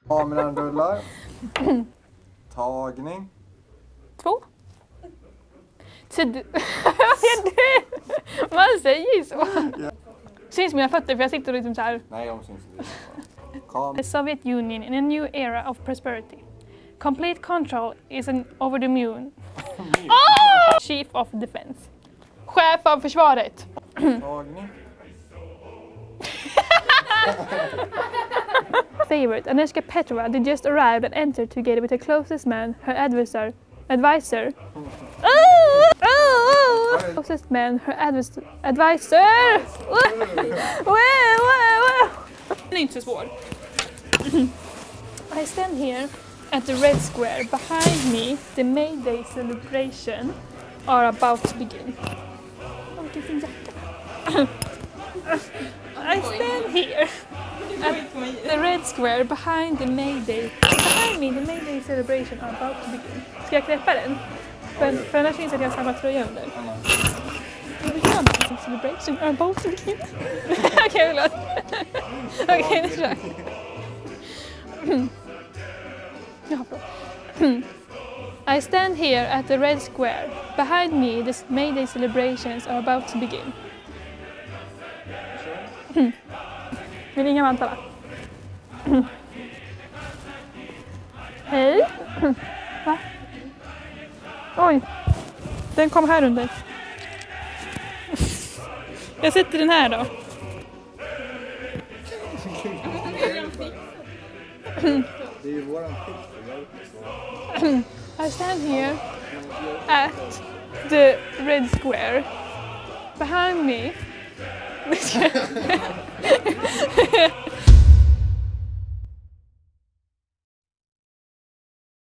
Kameran rullar. Tagning. 2. Vad är det? Man säger ju så. Syns mina fötter för jag sitter liksom så här. Nej, de syns inte. The Soviet Union in a new era of prosperity. Complete control is over the moon. Chief of Defense. Chef av försvaret. Tagning. Favorite, Agnieszka Petrova did just arrive and entered together with her closest man, her advisor. Closest man, her advisor. Den är inte så svår. I stand here at the red square. Behind me, the May Day celebration are about to begin. I stand here at the red square behind the May Day. Behind me, the May Day celebration are about to begin. Ska jag knäppa den? För annars finns det att jag har samma tröja under. Celebration are about to begin. Okej, förlåt. Okej, nu kör jag. I stand here at the red square. Behind me, the May Day celebrations are about to begin. Det är inga vantar, va? Hej! Va? Oj! Den kom här under. Jag sätter den här då. Det är ju våran I stand here at the red square. Behind me.